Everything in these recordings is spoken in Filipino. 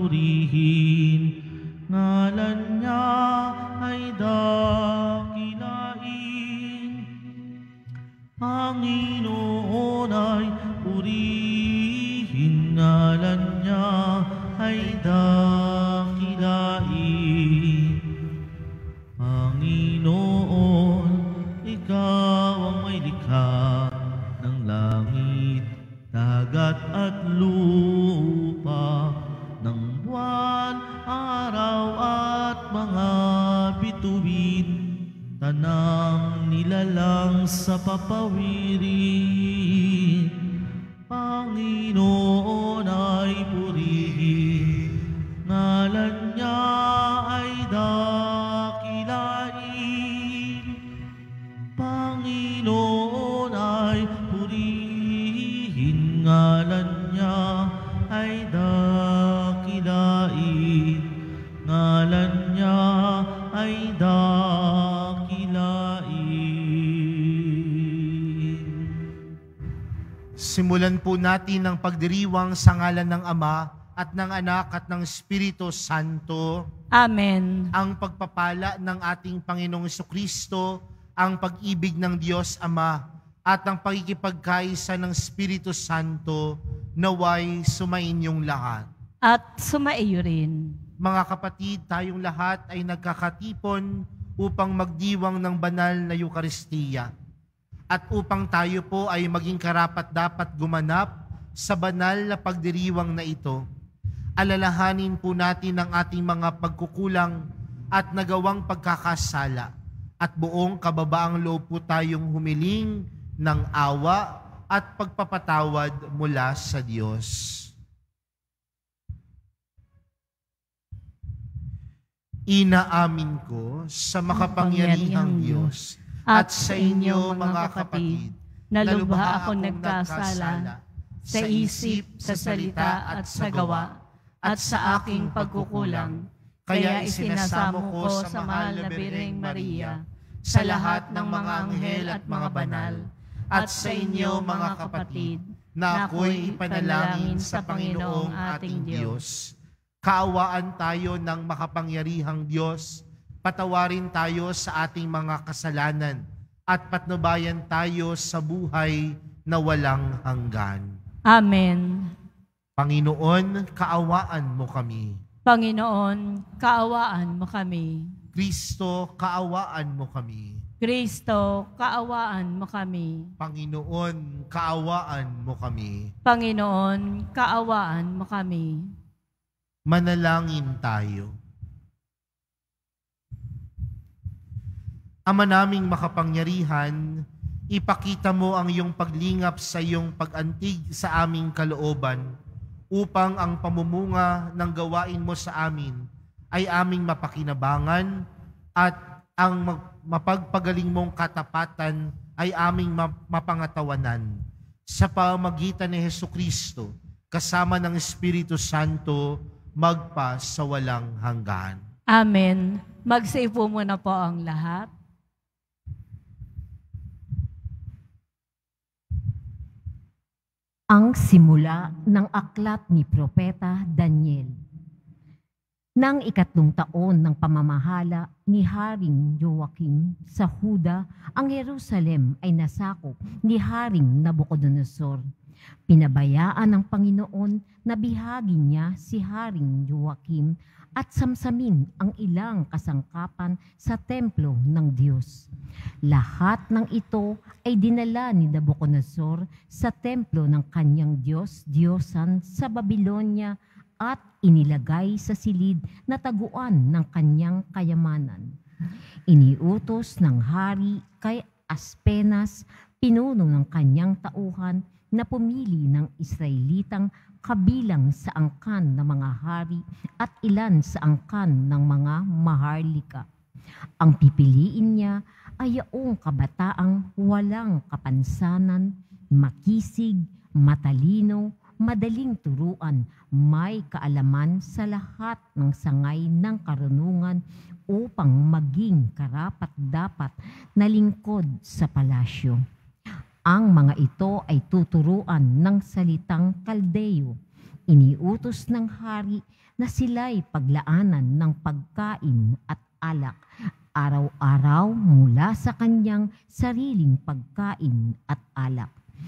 purihin, ngalan niya ay dakilain. Panginoon ay purihin, ngalan niya ay dakilain. Panginoon, ikaw ang may likha ng langit, dagat at lupa, ng buwan, araw at mga bituin, tanang nilalang sa papawirin. Panginoon ay purihin, ngalan niya ay dakilain. Panginoon ay purihin, ngalan niya ay dakilain. Ngalan niya ay dakilain. Simulan po natin ang pagdiriwang sa ngalan ng Ama at ng Anak at ng Espiritu Santo. Amen. Ang pagpapala ng ating Panginoong Jesucristo, ang pag-ibig ng Diyos Ama, at ang pagkikipagkaisa ng Espiritu Santo, naway sumainyong lahat. At sumaiyo rin. Mga kapatid, tayong lahat ay nagkakatipon upang magdiwang ng banal na Eukaristiya. At upang tayo po ay maging karapat-dapat gumanap sa banal na pagdiriwang na ito, alalahanin po natin ang ating mga pagkukulang at nagawang pagkakasala, at buong kababaang loob po tayong humiling ng awa at pagpapatawad mula sa Diyos. Inaamin ko sa makapangyarihang Diyos at sa inyo mga kapatid, na lubha akong nagkasala sa isip, sa salita at sa gawa, at sa aking pagkukulang. Kaya isinasamo ko sa mahal na Birheng Maria, sa lahat ng mga anghel at mga banal, at sa inyo mga kapatid, na ako'y ipanalangin sa Panginoong ating Diyos. Kaawaan tayo ng makapangyarihang Diyos, patawarin tayo sa ating mga kasalanan, at patnubayan tayo sa buhay na walang hanggan. Amen. Panginoon, kaawaan mo kami. Panginoon, kaawaan mo kami. Kristo, kaawaan mo kami. Kristo, kaawaan mo kami. Panginoon, kaawaan mo kami. Panginoon, kaawaan mo kami. Manalangin tayo. Ama naming makapangyarihan, ipakita mo ang iyong paglingap sa iyong pag-antig sa aming kalooban, upang ang pamumunga ng gawain mo sa amin ay aming mapakinabangan, at ang mapagpagaling mong katapatan ay aming mapangatawanan. Sa pamamagitan ni Jesucristo, kasama ng Espiritu Santo, magpa sa walang hanggan. Amen. Magsiupo muna po ang lahat. Ang simula ng aklat ni Propeta Daniel. Nang 3 taon ng pamamahala ni Haring Joachim sa Huda, ang Jerusalem ay nasakop ni Haring Nabucodonosor. Pinabayaan ng Panginoon na bihagin niya si Haring Joachim at samsamin ang ilang kasangkapan sa templo ng Diyos. Lahat ng ito ay dinala ni Nabucodonosor sa templo ng kanyang Diyos-Diyosan sa Babylonia at inilagay sa silid na taguan ng kanyang kayamanan. Iniutos ng hari kay Aspenas, pinuno ng kanyang tauhan, na pumili ng Israelitang kabilang sa angkan ng mga hari at ilan sa angkan ng mga maharlika. Ang pipiliin niya ay yaong kabataang walang kapansanan, makisig, matalino, madaling turuan, may kaalaman sa lahat ng sangay ng karunungan upang maging karapat-dapat na lingkod sa palasyo. Ang mga ito ay tuturuan ng salitang Kaldeo. Iniutos ng hari na sila'y paglaanan ng pagkain at alak araw-araw mula sa kanyang sariling pagkain at alak.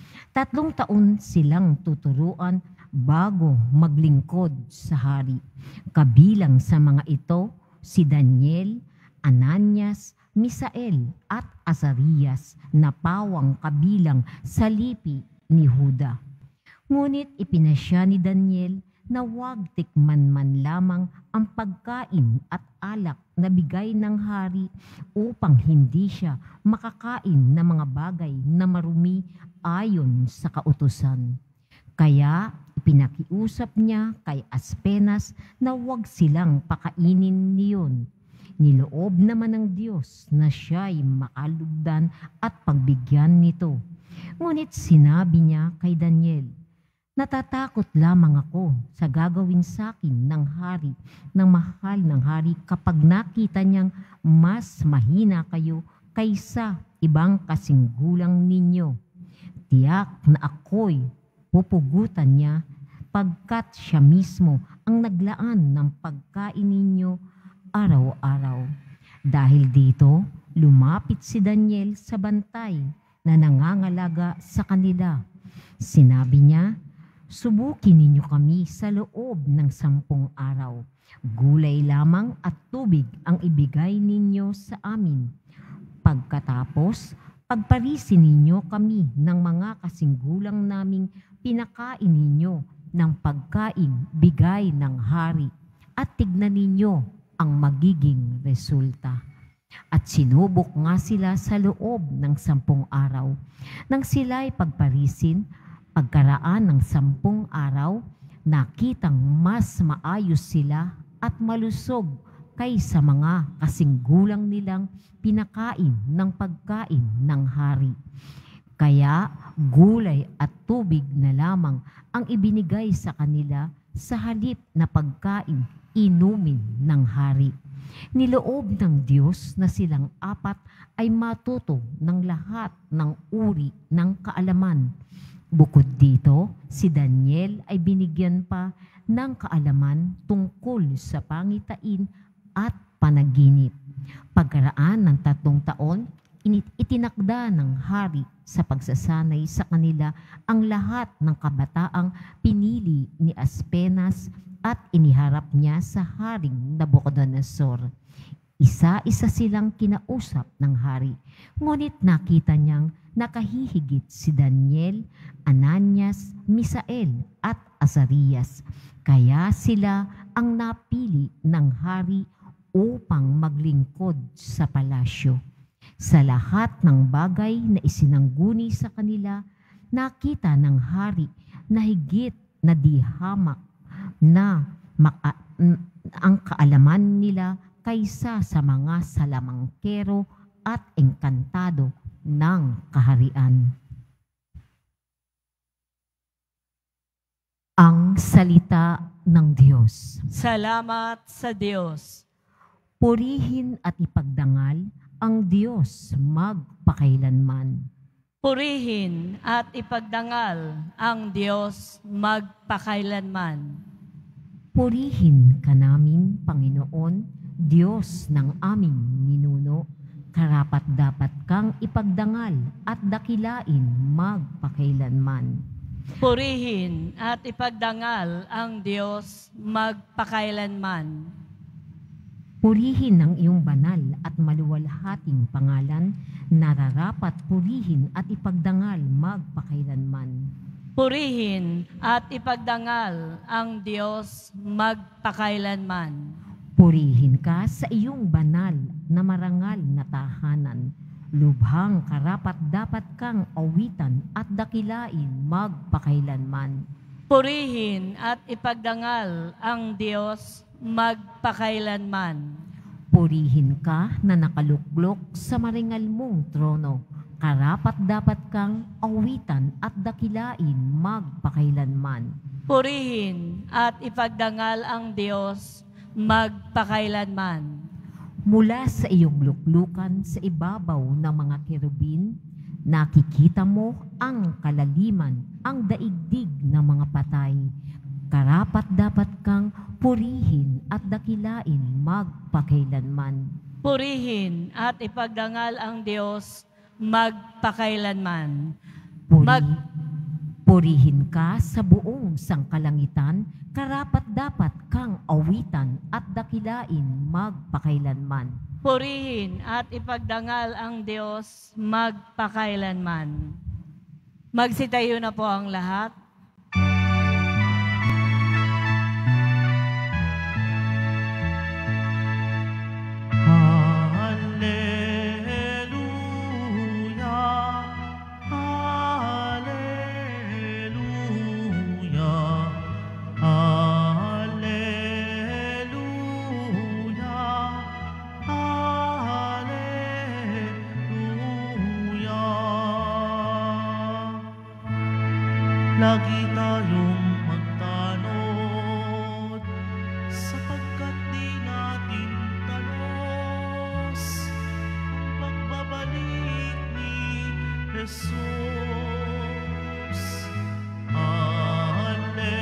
3 taon silang tuturuan bago maglingkod sa hari. Kabilang sa mga ito si Daniel, Ananias, Misael at Azarias na pawang kabilang sa lipi ni Huda. Ngunit ipinasya ni Daniel na huwag tikman man lamang ang pagkain at alak na bigay ng hari upang hindi siya makakain ng mga bagay na marumi ayon sa kautusan. Kaya ipinakiusap niya kay Aspenas na huwag silang pakainin niyon. Niloob naman ng Diyos na siya'y makalugdan at pagbigyan nito. Ngunit sinabi niya kay Daniel, "Natatakot lamang ako sa gagawin sa akin ng hari, ng mahal ng hari kapag nakita niyang mas mahina kayo kaysa ibang kasinggulang ninyo. Tiyak na ako'y pupugutan niya pagkat siya mismo ang naglaan ng pagkain ninyo araw-araw." Dahil dito, lumapit si Daniel sa bantay na nangangalaga sa kanila. Sinabi niya, "Subukin ninyo kami sa loob ng 10 araw. Gulay lamang at tubig ang ibigay ninyo sa amin. Pagkatapos, pagparisin ninyo kami ng mga kasinggulang naming pinakain ninyo ng pagkain bigay ng hari at tignan ninyo ang magiging resulta." At sinubok nga sila sa loob ng 10 araw. Nang sila'y pagparisin, pagkaraan ng 10 araw, nakitang mas maayos sila at malusog kaysa mga kasinggulang nilang pinakain ng pagkain ng hari. Kaya gulay at tubig na lamang ang ibinigay sa kanila sa halip na pagkain inumin ng hari. Niloob ng Diyos na silang 4 ay matuto ng lahat ng uri ng kaalaman. Bukod dito, si Daniel ay binigyan pa ng kaalaman tungkol sa pangitain at panaginip. Pagkaraan ng 3 taon, itinakda ng hari sa pagsasanay sa kanila ang lahat ng kabataang pinili ni Aspenas at iniharap niya sa haring Nabucodonosor. Isa-isa silang kinausap ng hari, ngunit nakita niyang nakahihigit si Daniel, Ananias, Misael at Azarias. Kaya sila ang napili ng hari upang maglingkod sa palasyo. Sa lahat ng bagay na isinangguni sa kanila, nakita ng hari na higit na dihamak na ang kaalaman nila kaysa sa mga salamangkero at engkantado ng kaharian. Ang salita ng Diyos. Salamat sa Diyos. Purihin at ipagdangal ang Diyos magpakailanman. Purihin at ipagdangal ang Diyos magpakailanman. Purihin ka namin, Panginoon, Diyos ng aming ninuno. Karapat-dapat kang ipagdangal at dakilain magpakailanman. Purihin at ipagdangal ang Diyos magpakailanman. Purihin ang iyong banal at maluwalhating pangalan, nararapat purihin at ipagdangal magpakailanman. Purihin at ipagdangal ang Diyos magpakailanman. Purihin ka sa iyong banal na marangal na tahanan. Lubhang karapat-dapat kang awitan at dakilain magpakailanman. Purihin at ipagdangal ang Diyos magpakailanman. Purihin ka na nakaluklok sa maringal mong trono. Karapat-dapat kang awitan at dakilain magpakailanman. Purihin at ipagdangal ang Diyos magpakailanman. Mula sa iyong luklukan sa ibabaw ng mga kerubin, nakikita mo ang kalaliman, ang daigdig ng mga patay. karapat-dapat kang purihin at dakilain magpakailanman. Purihin at ipagdangal ang Diyos magpakailanman. Purihin ka sa buong sangkalangitan, karapat-dapat kang awitan at dakilain magpakailanman. Purihin at ipagdangal ang Diyos magpakailanman. Magsitayo na po ang lahat. Lagi tayong magtanod, sapagkat di natin talos ang pagbabalik ni Jesus. Alleluia,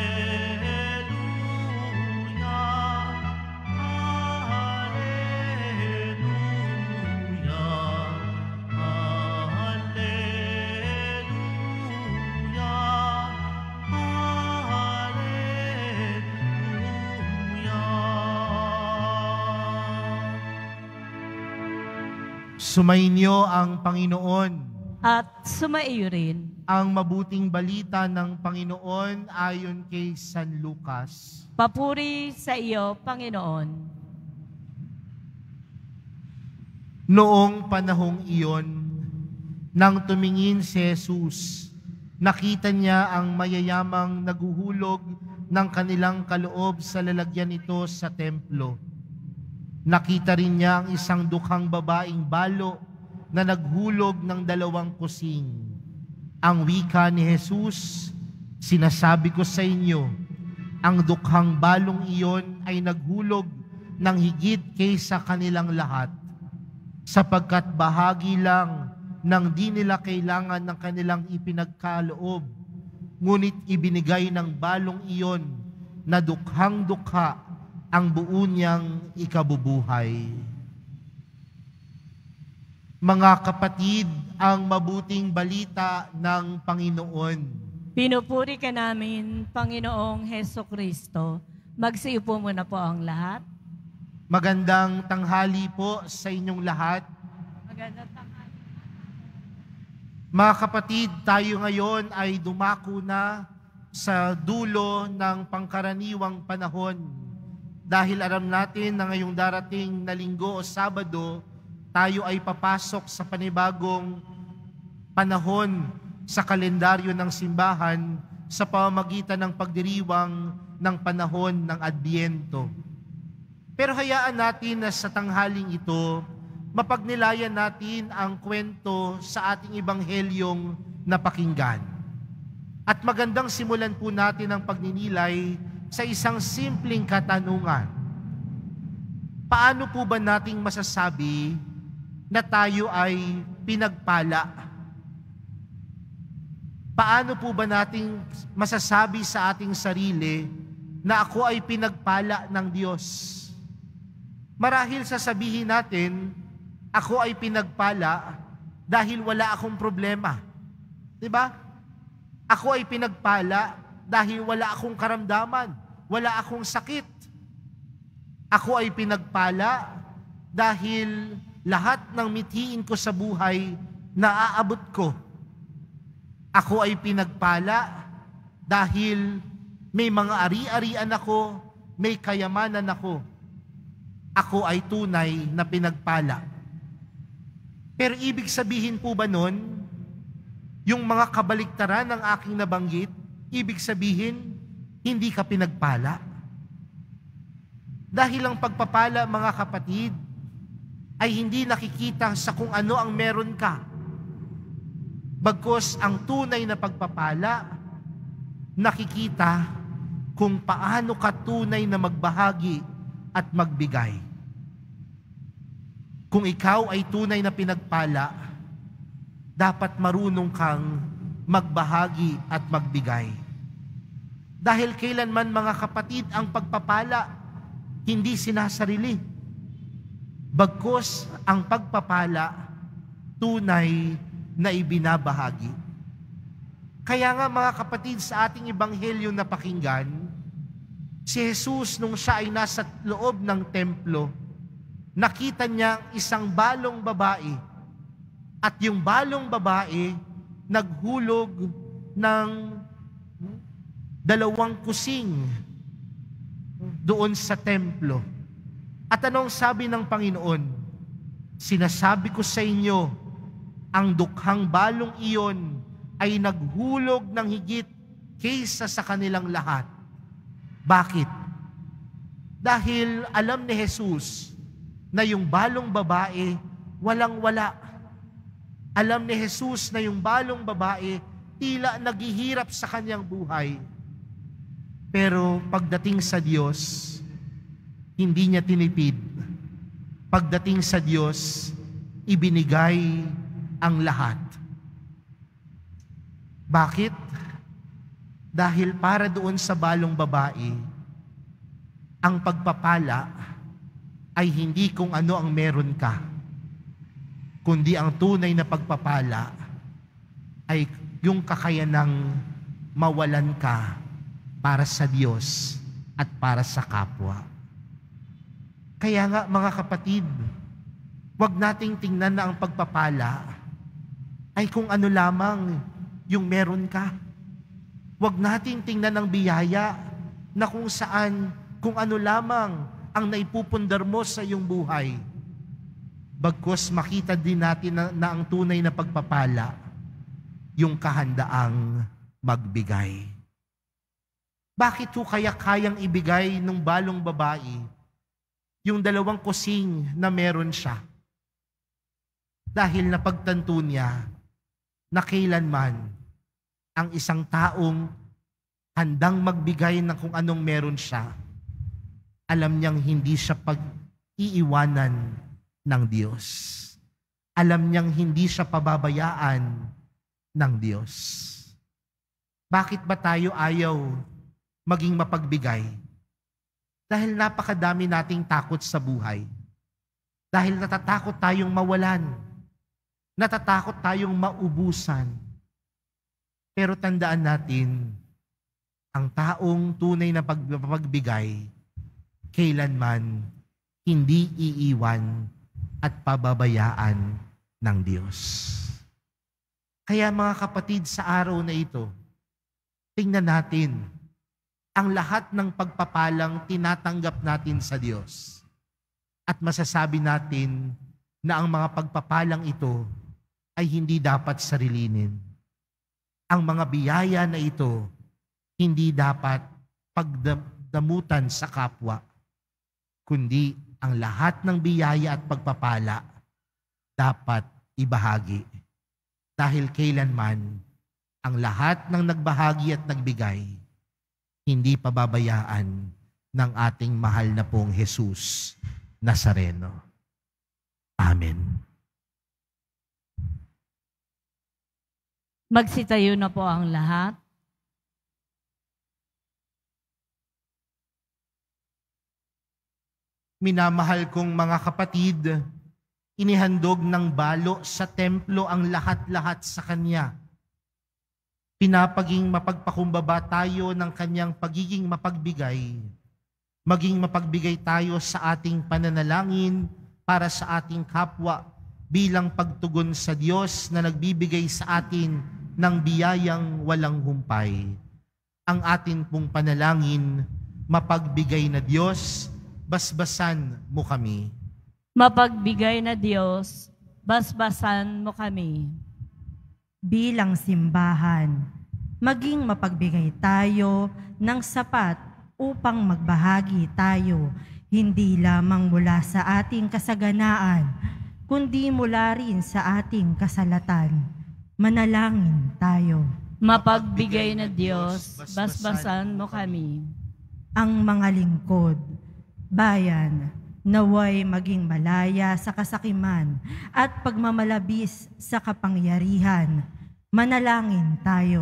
Sumainyo ang Panginoon. At sumaiyo rin. Ang mabuting balita ng Panginoon ayon kay San Lucas. Papuri sa iyo, Panginoon. Noong panahong iyon, nang tumingin si Jesus, nakita niya ang mayayamang naguhulog ng kanilang kaloob sa lalagyan nito sa templo. Nakita rin niya ang isang dukhang babaeng balo na naghulog ng 2 kusing. Ang wika ni Jesus, sinasabi ko sa inyo, ang dukhang balong iyon ay naghulog ng higit kaysa kanilang lahat, sapagkat bahagi lang ng di nila kailangan ng kanilang ipinagkaloob, ngunit ibinigay ng balong iyon na dukhang dukha ang buo niyang ikabubuhay. Mga kapatid, ang mabuting balita ng Panginoon. Pinupuri ka namin, Panginoong Hesukristo. Magsiupo muna po ang lahat. Magandang tanghali po sa inyong lahat. Magandang tanghali. Mga kapatid, tayo ngayon ay dumako na sa dulo ng pangkaraniwang panahon. Dahil alam natin na ngayong darating na linggo o Sabado, tayo ay papasok sa panibagong panahon sa kalendaryo ng simbahan sa pamamagitan ng pagdiriwang ng panahon ng Adbyento. Pero hayaan natin na sa tanghaling ito, mapagnilayan natin ang kwento sa ating ebanghelyong napakinggan. At magandang simulan po natin ang pagninilay sa isang simpleng katanungan. Paano po ba nating masasabi na tayo ay pinagpala? Paano po ba nating masasabi sa ating sarili na ako ay pinagpala ng Diyos? Marahil sasabihin natin, ako ay pinagpala dahil wala akong problema. Diba? Ako ay pinagpala dahil wala akong karamdaman, wala akong sakit. Ako ay pinagpala dahil lahat ng mithiin ko sa buhay naaabot ko. Ako ay pinagpala dahil may mga ari-arian ako, may kayamanan ako. Ako ay tunay na pinagpala. Pero ibig sabihin po ba nun, yung mga kabaliktaran ng aking nabanggit, ibig sabihin, hindi ka pinagpala? Dahil ang pagpapala, mga kapatid, ay hindi nakikita sa kung ano ang meron ka. Bagkus ang tunay na pagpapala, nakikita kung paano ka tunay na magbahagi at magbigay. Kung ikaw ay tunay na pinagpala, dapat marunong kang magbahagi at magbigay. Dahil kailanman mga kapatid, ang pagpapala hindi sinasarili. Bagkus ang pagpapala tunay na ibinabahagi. Kaya nga mga kapatid, sa ating ebanghelyo na pakinggan, si Jesus nung siya ay nasa loob ng templo, nakita niya isang balong babae. At yung balong babae, naghulog ng 2 kusing doon sa templo. At anong sabi ng Panginoon? Sinasabi ko sa inyo, ang dukhang balong iyon ay naghulog ng higit kaysa sa kanilang lahat. Bakit? Dahil alam ni Jesus na yung balong babae walang-wala. Alam ni Jesus na yung balong babae tila naghihirap sa kanyang buhay. Pero pagdating sa Diyos, hindi niya tinipid. Pagdating sa Diyos, ibinigay ang lahat. Bakit? Dahil para doon sa balong babae, ang pagpapala ay hindi kung ano ang meron ka, kundi ang tunay na pagpapala ay yung kakayanang mawalan ka para sa Diyos at para sa kapwa. Kaya nga mga kapatid, huwag nating tingnan na ang pagpapala ay kung ano lamang yung meron ka. Huwag nating tingnan ang biyaya na kung saan, kung ano lamang ang naipupundar mo sa iyong buhay. Bagkus makita din natin na ang tunay na pagpapala, yung kahandaang magbigay. Bakit ho kaya kayang ibigay ng balong babae yung 2 kusing na meron siya? Dahil napagtanto niya na kailanman ang isang taong handang magbigay ng kung anong meron siya, alam niyang hindi siya pag-iiwanan ng Diyos. Alam niyang hindi siya pababayaan ng Diyos. Bakit ba tayo ayaw maging mapagbigay? Dahil napakadami nating takot sa buhay. Dahil natatakot tayong mawalan. Natatakot tayong maubusan. Pero tandaan natin, ang taong tunay na pagbigay, kailanman hindi iiwan at pababayaan ng Diyos. Kaya mga kapatid, sa araw na ito, tingnan natin ang lahat ng pagpapalang tinatanggap natin sa Diyos. At masasabi natin na ang mga pagpapalang ito ay hindi dapat sarilinin. Ang mga biyaya na ito hindi dapat pagdamutan sa kapwa, kundi ang lahat ng biyaya at pagpapala dapat ibahagi. Dahil kailanman ang lahat ng nagbahagi at nagbigay, hindi pababayaan ng ating mahal na pong Jesus Nazareno. Amen. Magsitayo na po ang lahat. Minamahal kong mga kapatid, inihandog ng balo sa templo ang lahat-lahat sa Kanya. Pinapaging mapagpakumbaba tayo ng Kanyang pagiging mapagbigay. Maging mapagbigay tayo sa ating pananalangin para sa ating kapwa bilang pagtugon sa Diyos na nagbibigay sa atin ng biyayang walang humpay. Ang atin pong panalangin, mapagbigay na Diyos, basbasan mo kami. Mapagbigay na Diyos, basbasan mo kami. Bilang simbahan, maging mapagbigay tayo ng sapat upang magbahagi tayo, hindi lamang mula sa ating kasaganaan, kundi mula rin sa ating kasalatan. Manalangin tayo. Mapagbigay na Diyos, basbasan mo kami. Ang mga lingkod, bayan, naway maging malaya sa kasakiman at pagmamalabis sa kapangyarihan. Manalangin tayo.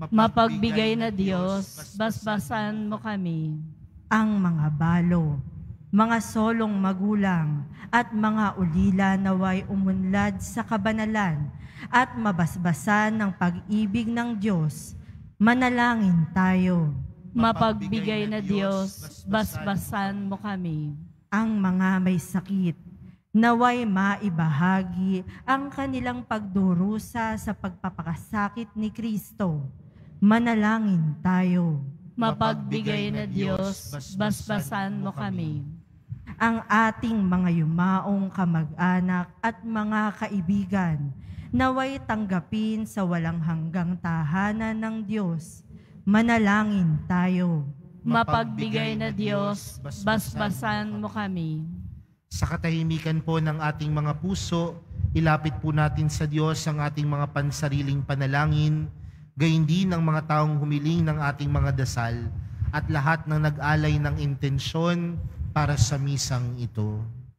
Mapagbigay na Diyos, basbasan mo kami. Ang mga balo, mga solong magulang, at mga ulila naway umunlad sa kabanalan at mabasbasan ng pag-ibig ng Diyos. Manalangin tayo. Mapagbigay na Diyos, basbasan mo kami. Ang mga may sakit, naway maibahagi ang kanilang pagdurusa sa pagpapakasakit ni Kristo. Manalangin tayo. Mapagbigay na Diyos, basbasan mo kami. Ang ating mga yumaong kamag-anak at mga kaibigan, naway tanggapin sa walang hanggang tahanan ng Diyos. Manalangin tayo. Mapagbigay na Diyos, basbasan mo kami. Sa katahimikan po ng ating mga puso, ilapit po natin sa Diyos ang ating mga pansariling panalangin, gayon din ang mga taong humiling ng ating mga dasal, at lahat ng nag-alay ng intensyon para sa misang ito.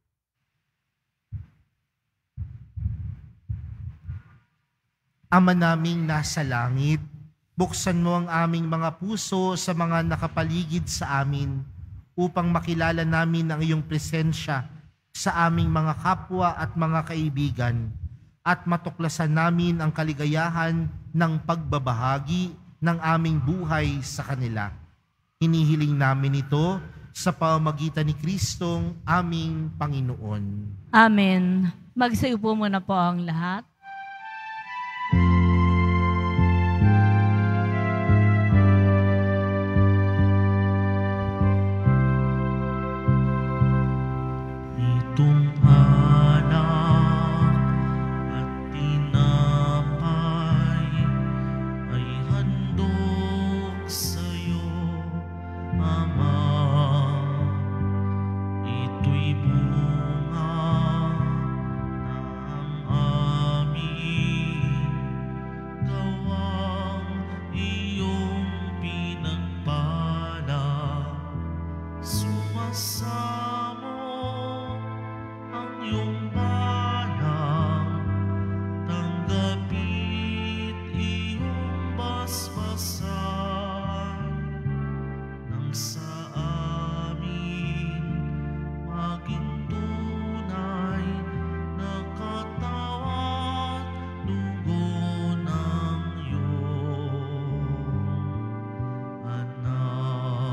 Ama naming nasa langit, buksan mo ang aming mga puso sa mga nakapaligid sa amin upang makilala namin ang iyong presensya sa aming mga kapwa at mga kaibigan at matuklasan namin ang kaligayahan ng pagbabahagi ng aming buhay sa kanila. Hinihiling namin ito sa pamamagitan ni Kristong aming Panginoon. Amen. Magsiupo muna po ang lahat. Itong anak at tinapay ay handog sa'yo, Ama. Ito'y bunga ng aming gawang iyong pinagpala. Sumasamo ang iyong bayang, tanggapit iyong basbasan, nang sa amin maging tunay na katawan, dugo ng iyong anak.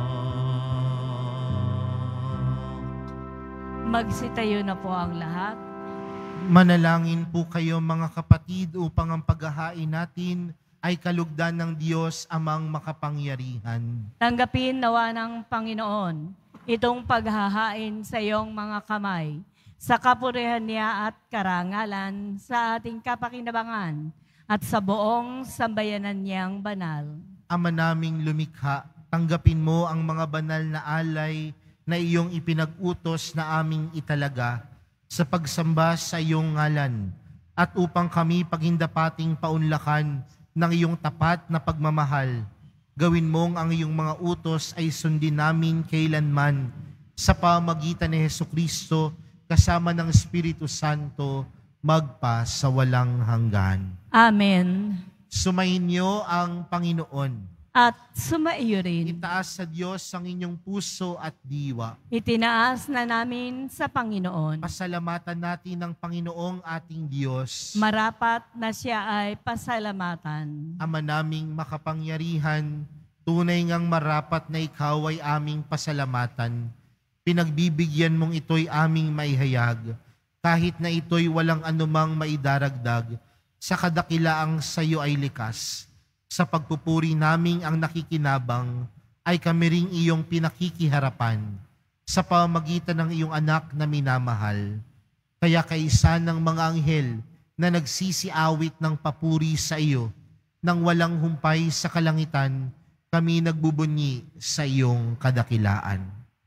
Magsitayo na po ang lahat. Manalangin po kayo mga kapatid upang ang paghahain natin ay kalugdan ng Diyos amang makapangyarihan. Tanggapin nawa ng Panginoon itong paghahain sa iyong mga kamay, sa kapurihan niya at karangalan, sa ating kapakinabangan, at sa buong sambayanan niyang banal. Ama naming lumikha, tanggapin mo ang mga banal na alay na iyong ipinag-utos na aming italaga sa pagsamba sa iyong ngalan at upang kami pagindapating paunlakan ng iyong tapat na pagmamahal. Gawin mong ang iyong mga utos ay sundin namin kailanman sa pamagitan ni Hesukristo kasama ng Espiritu Santo magpa sa walang hanggan. Amen. Sumayin niyo ang Panginoon. At sumaiyo rin. Itaas sa Diyos ang inyong puso at diwa. Itinaas na namin sa Panginoon. Pasalamatan natin ang Panginoong ating Diyos. Marapat na siya ay pasalamatan. Ama naming makapangyarihan, tunay ngang marapat na ikaw ay aming pasalamatan. Pinagbibigyan mong ito'y aming maihayag, kahit na ito'y walang anumang maidaragdag, sa kadakilaang sa iyo ay likas. Sa pagpupuri naming ang nakikinabang, ay kami ring iyong pinakikiharapan sa pamamagitan ng iyong anak na minamahal. Kaya kaisa ng mga anghel na nagsisiawit ng papuri sa iyo, nang walang humpay sa kalangitan, kami nagbubunyi sa iyong kadakilaan.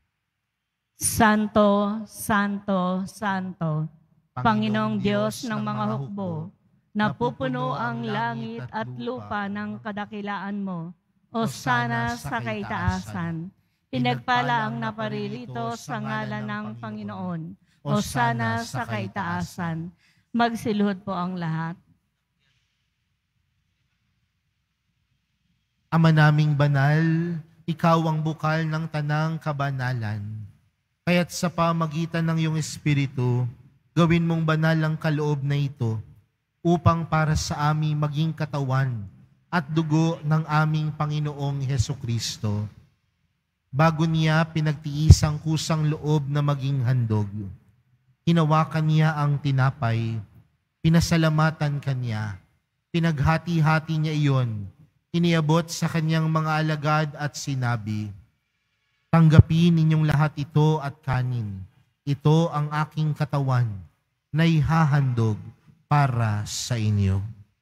Santo, Santo, Santo, Panginoong Diyos ng mga hukbo, napupuno ang langit at lupa ng kadakilaan mo. Hosana sa kaitaasan. Pinagpala ang naparirito sa ngalan ng Panginoon. Hosana sa kaitaasan. Magsiluhod po ang lahat. Ama naming banal, ikaw ang bukal ng tanang kabanalan. Kaya't sa pamagitan ng iyong Espiritu, gawin mong banal ang kaloob na ito upang para sa aming maging katawan at dugo ng aming Panginoong Hesukristo. Bago niya pinagtiis ang kusang loob na maging handog, hinawakan niya ang tinapay, pinasalamatan kanya, pinaghati-hati niya iyon, iniabot sa kanyang mga alagad at sinabi, "Tanggapin ninyong lahat ito at kanin. Ito ang aking katawan na ihahandog para sa inyo."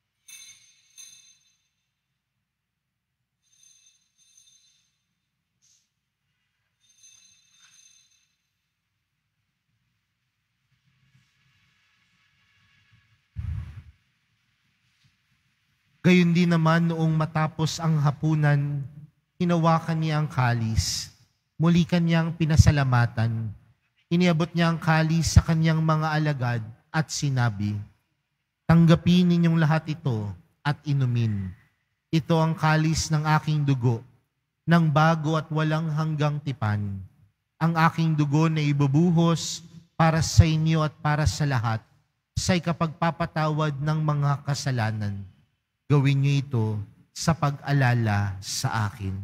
Gayon din naman noong matapos ang hapunan, hinawakan niya ang kalis. Muli kanyang pinasalamatan. Iniabot niya ang kalis sa kanyang mga alagad at sinabi, "Tanggapin ninyong lahat ito at inumin. Ito ang kalis ng aking dugo, ng bago at walang hanggang tipan. Ang aking dugo na ibubuhos para sa inyo at para sa lahat sa ikapagpapatawad ng mga kasalanan. Gawin niyo ito sa pag-alala sa akin."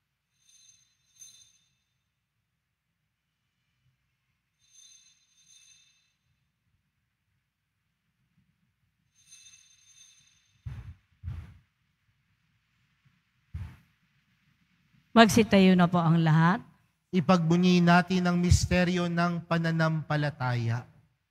Magsitayo na po ang lahat. Ipagbunyi natin ang misteryo ng pananampalataya.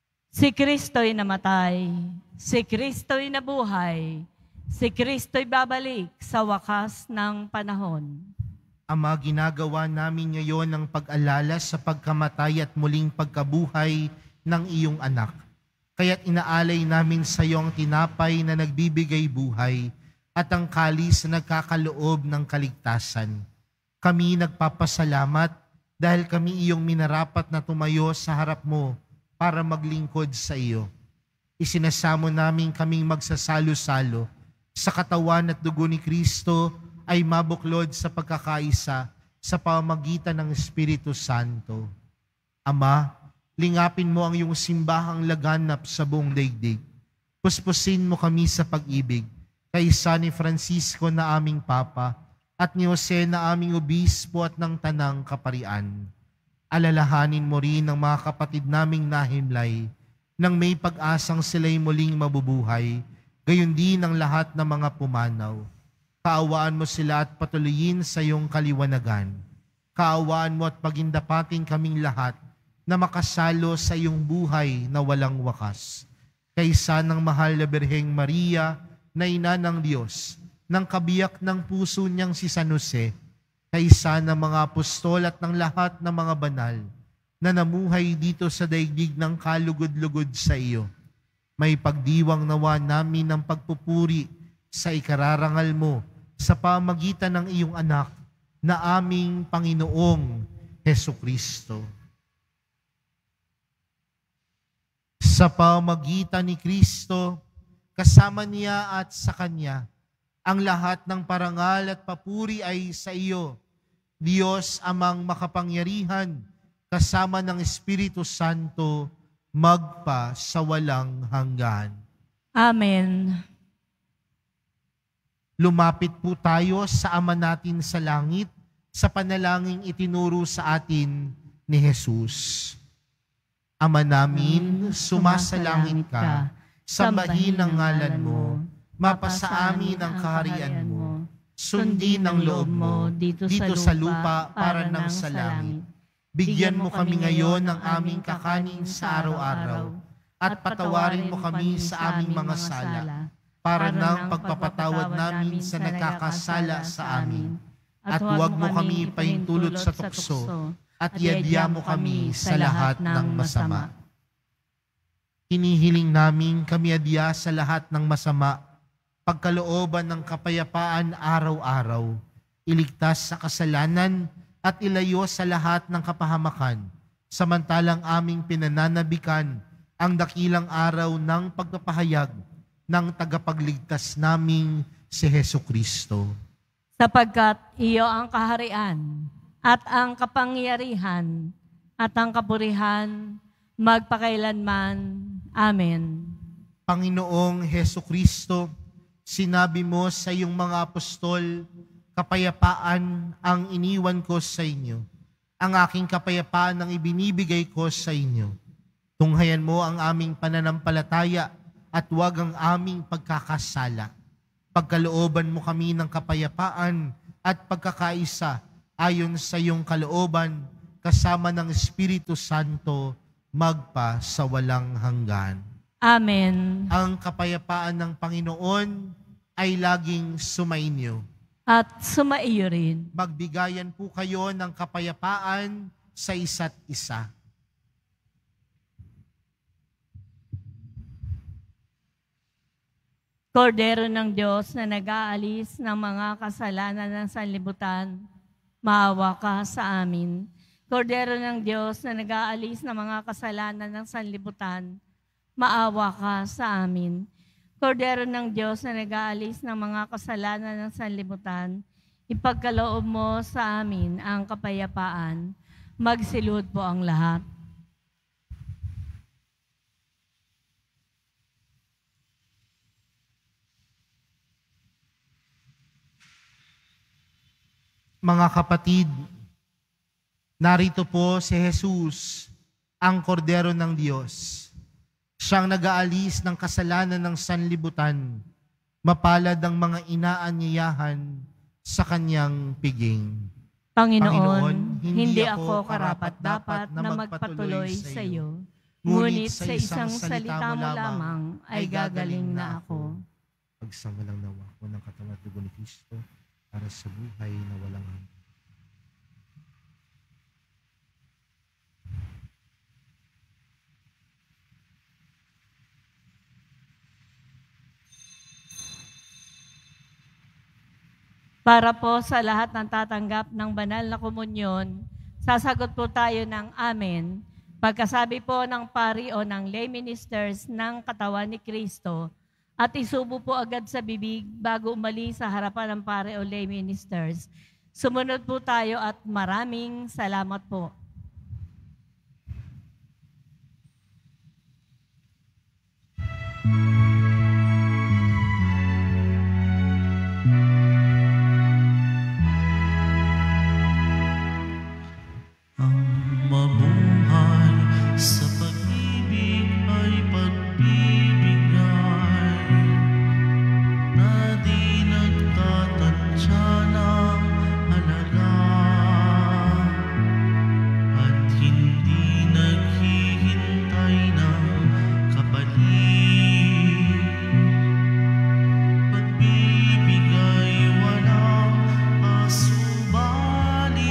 Si Kristo'y namatay, si Kristo'y nabuhay, si Kristo'y babalik sa wakas ng panahon. Ama, ginagawa namin ngayon ang pag-alala sa pagkamatay at muling pagkabuhay ng iyong anak. Kaya't inaalay namin sa iyo ang tinapay na nagbibigay buhay at ang kalis na nagkakaloob ng kaligtasan. Kami nagpapasalamat dahil kami iyong minarapat na tumayo sa harap mo para maglingkod sa iyo. Isinasamo namin kaming magsasalo-salo sa katawan at dugo ni Kristo ay mabuklod sa pagkakaisa sa pamamagitan ng Espiritu Santo. Ama, lingapin mo ang iyong simbahang laganap sa buong daigdig. Puspusin mo kami sa pag-ibig kay San Francisco na aming Papa at ni Jose na aming Obispo at ng Tanang Kaparian. Alalahanin mo rin ang mga kapatid naming nahimlay nang may pag-asang sila'y muling mabubuhay, gayon din ang lahat ng mga pumanaw. Kaawaan mo sila at patuloyin sa iyong kaliwanagan. Kaawaan mo at pagindapatin kaming lahat na makasalo sa iyong buhay na walang wakas. Kaysa ng mahal na Birheng Maria na ina ng Diyos, ng kabiyak ng puso niyang si San Jose, kaysa ng mga apostol at ng lahat ng mga banal na namuhay dito sa daigdig ng kalugod-lugod sa iyo. May pagdiwang nawa namin ng pagpupuri sa ikararangal mo sa pamagitan ng iyong anak na aming Panginoong Hesukristo. Sa pamagitan ni Kristo, kasama niya at sa Kanya, ang lahat ng parangal at papuri ay sa iyo, Diyos amang makapangyarihan, kasama ng Espiritu Santo, magpa sa walang hanggan. Amen. Lumapit po tayo sa Ama natin sa langit, sa panalangin itinuro sa atin ni Jesus. Ama namin, sumasalangit ka, sambahin ang ngalan mo, mapasa amin ang kaharian mo, sundin ang loob mo dito sa lupa para ng sa langit. Bigyan mo kami ngayon ng aming kakanin sa araw-araw at patawarin mo kami sa aming mga sala para ng pagpapatawad namin sa nagkakasala sa amin. At huwag mo kami paintulot sa tukso at iadya mo kami sa lahat ng masama. Hinihiling namin kami adya sa lahat ng masama, pagkalooban ng kapayapaan araw-araw, iligtas sa kasalanan at ilayo sa lahat ng kapahamakan, samantalang aming pinananabikan ang dakilang araw ng pagpapahayag ng tagapagligtas naming si Hesukristo. sapagkat iyo ang kaharian at ang kapangyarihan at ang kapurihan magpakailanman. Amen. Panginoong Heso Kristo, sinabi mo sa iyong mga apostol, kapayapaan ang iniwan ko sa inyo. Ang aking kapayapaan ang ibinibigay ko sa inyo. Tunghayan mo ang aming pananampalataya at huwag ang aming pagkakasala. Pagkalooban mo kami ng kapayapaan at pagkakaisa ayon sa iyong kalooban kasama ng Espiritu Santo magpa sa walang hanggan. Amen. Ang kapayapaan ng Panginoon ay laging sumainyo. At sumaiyo rin. Magbigayan po kayo ng kapayapaan sa isa't isa. Kordero ng Diyos na nag-aalis ng mga kasalanan ng sanlibutan, maawa ka sa amin. Kordero ng Diyos na nag-aalis ng mga kasalanan ng sanlibutan, maawa ka sa amin. Kordero ng Diyos na nag-aalis ng mga kasalanan ng sanlibutan, ipagkaloob mo sa amin ang kapayapaan. Magsilud po ang lahat. Mga kapatid, narito po si Jesus, ang Kordero ng Diyos. Siyang nag-aalis ng kasalanan ng sanlibutan, mapalad ang mga inaanyayahan sa kanyang piging. Panginoon, hindi ako karapat-dapat na magpatuloy sa iyo, ngunit sa isang salita mo lamang ay gagaling na ako. Pagsangalang nawa ko ng katawan at dugo ni Kristo para sa buhay na walang hanggan. Para po sa lahat ng tatanggap ng banal na komunyon, sasagot po tayo ng amen. Pagkasabi po ng pari o ng lay ministers ng katawan ni Kristo at isubo po agad sa bibig bago umalis sa harapan ng pari o lay ministers. Sumunod po tayo at maraming salamat po. Mabuhay sa pag-ibig ay pagbibigay na di nagtatantya ng halaga at hindi naghihintay ng kapalit. Pagbibigay walang asubali.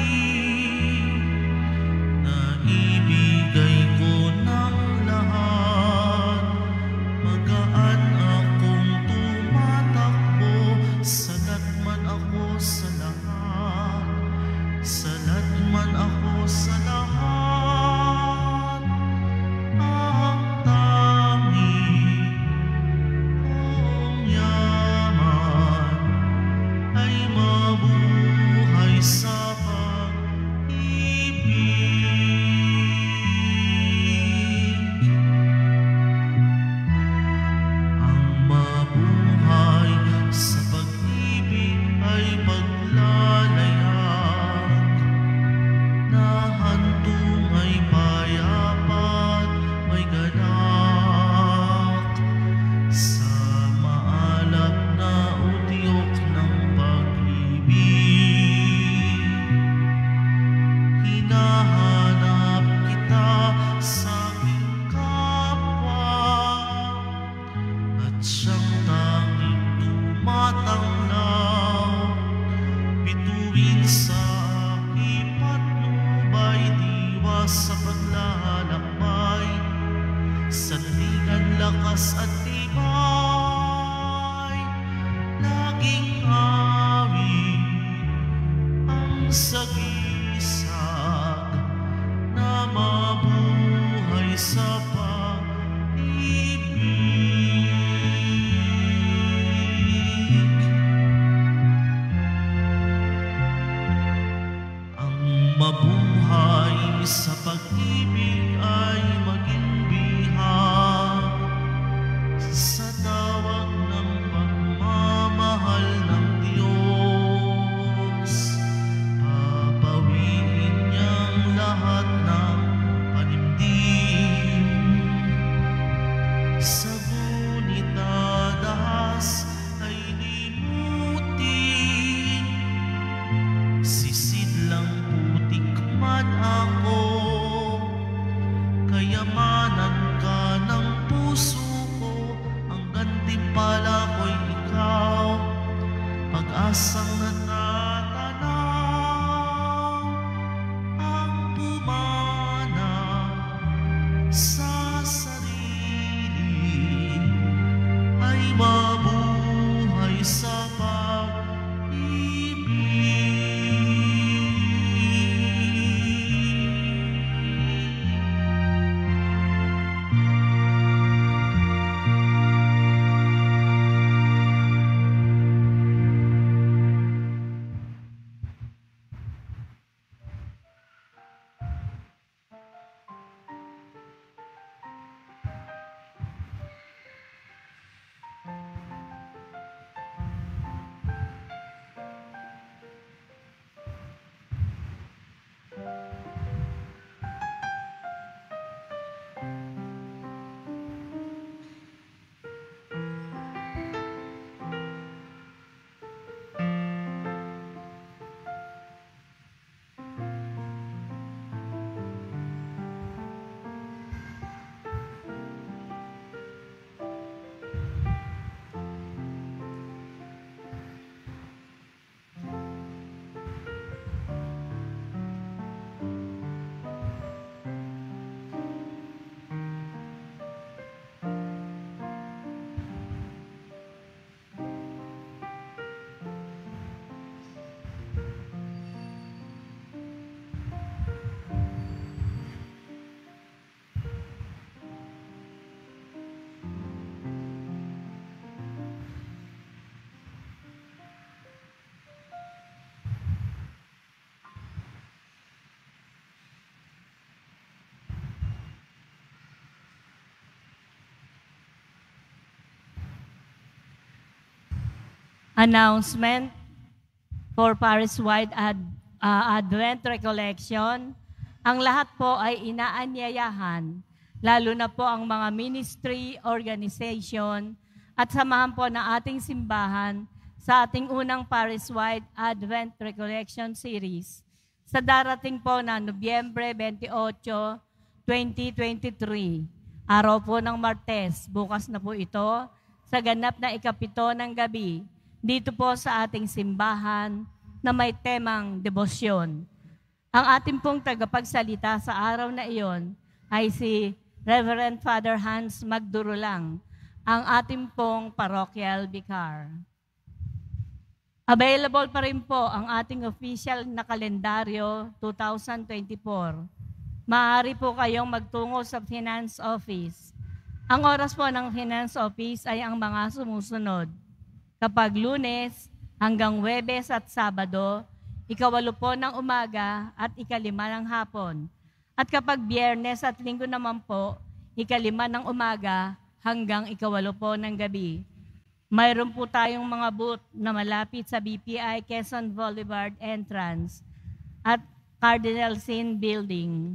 Ibigay ko ng lahat, magaan akong tumatakbo, salat man ako sa lahat, salat man ako sa lahat. Ang tanging kong yaman ay mabuhay sa sa paglalakbay, sandigan, lakas at tibay, laging awit ang sagisag na mabuhay sa pag-ibig. Announcement for Paris-wide Advent Recollection. Ang lahat po ay inaanyayahan, lalo na po ang mga ministry, organization, at samahan po ng ating simbahan sa ating unang Paris-wide Advent Recollection Series sa darating po na Nobyembre 28, 2023. Araw po ng Martes, bukas na po ito, sa ganap na ikapito ng gabi, dito po sa ating simbahan na may temang debosyon. Ang ating pong tagapagsalita sa araw na iyon ay si Reverend Father Hans Magdurulang, ang ating pong parochial vicar. Available pa rin po ang ating official na kalendaryo 2024. Maaari po kayong magtungo sa Finance Office. Ang oras po ng Finance Office ay ang mga sumusunod. Kapag Lunes hanggang Huwebes at Sabado, 8 po ng umaga at 5 ng hapon. At kapag Biyernes at Linggo naman po, 5 ng umaga hanggang 8 po ng gabi. Mayroon po tayong mga booth na malapit sa BPI Quezon Boulevard entrance at Cardinal Sin Building.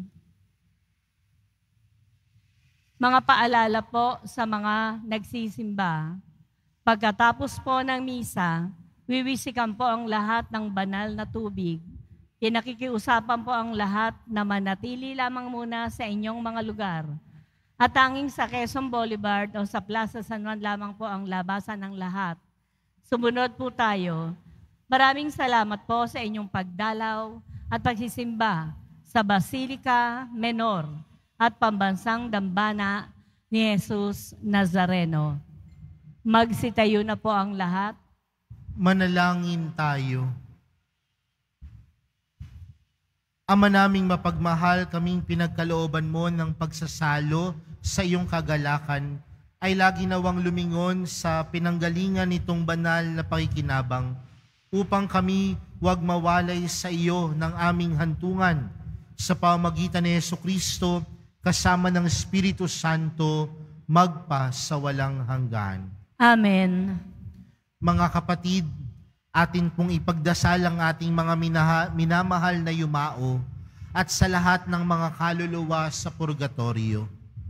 Mga paalala po sa mga nagsisimba. Pagkatapos po ng misa, wiwisikan po ang lahat ng banal na tubig. Pinakikiusapan po ang lahat na manatili lamang muna sa inyong mga lugar. At tanging sa Quezon Boulevard o sa Plaza San Juan lamang po ang labasan ng lahat. Sumunod po tayo. Maraming salamat po sa inyong pagdalaw at pagsisimba sa Basilica Menor at Pambansang Dambana ni Jesus Nazareno. Magsitayo na po ang lahat. Manalangin tayo. Ama naming mapagmahal, kaming pinagkalooban mo ng pagsasalo sa iyong kagalakan ay lagi nawang lumingon sa pinanggalingan nitong banal na pakikinabang upang kami huwag mawalay sa iyo ng aming hantungan sa pamamagitan ni Jesucristo kasama ng Espiritu Santo magpa sa walang hanggan. Amen. Mga kapatid, atin pong ipagdasal ang ating mga minamahal na yumao at sa lahat ng mga kaluluwa sa purgatorio.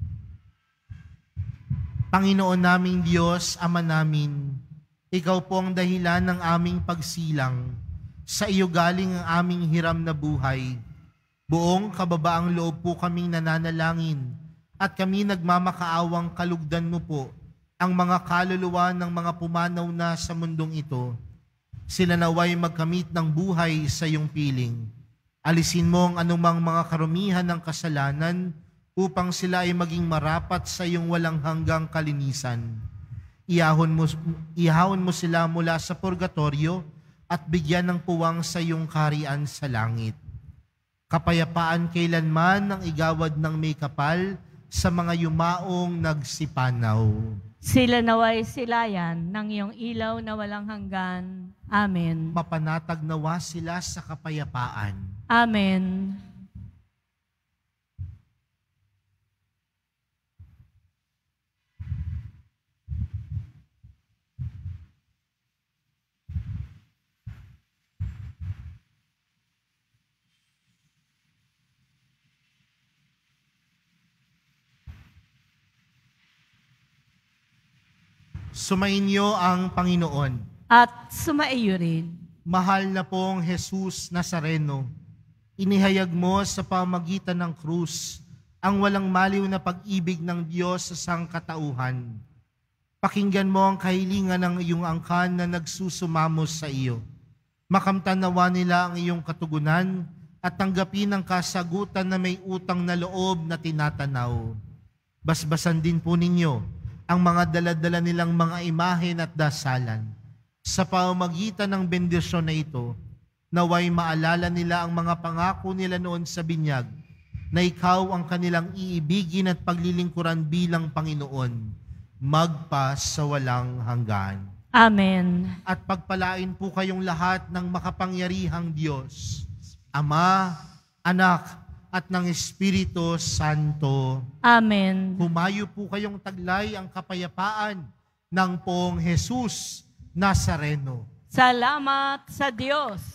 Panginoon naming Diyos, Ama namin, Ikaw po ang dahilan ng aming pagsilang. Sa iyo galing ang aming hiram na buhay. Buong kababaang loob po kaming nananalangin at kami nagmamakaawang kalugdan mo po ang mga kaluluwa ng mga pumanaw na sa mundong ito. Sila naway magkamit ng buhay sa iyong piling. Alisin mo ang anumang mga karumihan ng kasalanan upang sila ay maging marapat sa iyong walang hanggang kalinisan. Ihahon mo sila mula sa purgatorio at bigyan ng puwang sa iyong kaharian sa langit. Kapayapaan kailanman ang igawad ng may kapal sa mga yumaong nagsipanaw. Sila naway silayan ng iyong ilaw na walang hanggan. Amen. Mapanatag nawa sila sa kapayapaan. Amen. Sumainyo ang Panginoon. At sumaiyo rin. Mahal na pong Jesus Nazareno, inihayag mo sa pamagitan ng krus ang walang maliw na pag-ibig ng Diyos sa sangkatauhan. Pakinggan mo ang kahilingan ng iyong angkan na nagsusumamos sa iyo. Makamtan nawa nila ang iyong katugunan at tanggapin ang kasagutan na may utang na loob na tinatanaw. Basbasan din po ninyo ang mga daladala nilang mga imahen at dasalan. Sa pamamagitan ng bendisyon na ito, naway maalala nila ang mga pangako nila noon sa binyag na ikaw ang kanilang iibigin at paglilingkuran bilang Panginoon, magpa sa walang hanggan. Amen. At pagpalain po kayong lahat ng makapangyarihang Diyos, Ama, Anak, at ng Espiritu Santo. Amen. Humayo po kayong taglay ang kapayapaan ng Poong Jesus Nazareno. Salamat sa Diyos.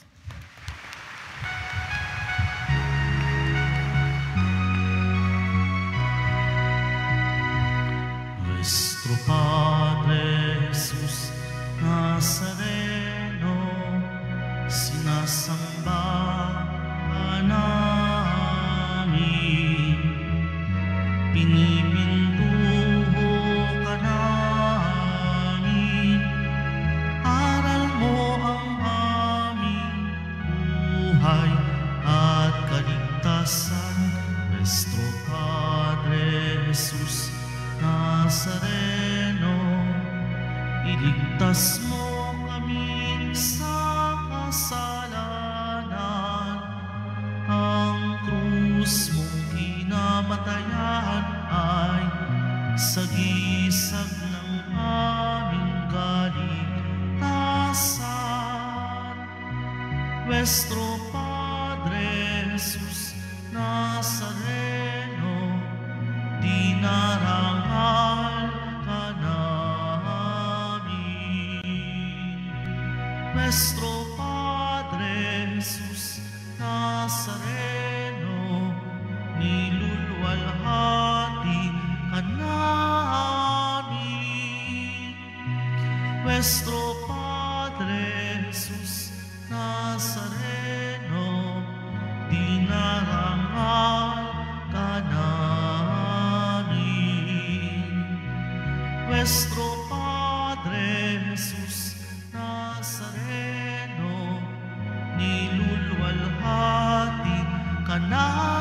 Nuestro Padre Jesus Nazareno, sinasamba ka namin, pinipintuho ka namin, aral mo ang aming buhay at kaligtasan. Nuestro Padre Jesus Nazareno, iligtas mo kami sa kasalanan. Ang krus mong kinamatayan ay sagisag ng aming kaligtasan. Nuestro Padre Jesus Nazareno, dinarangal ka namin. Nuestro Padre Jesus Nazareno, niluluwalhati ka namin. Nuestro Padre Jesus Nazareno, dinarangal ka namin. Nuestro Padre Jesus Nazareno, niluluwalhati ka namin.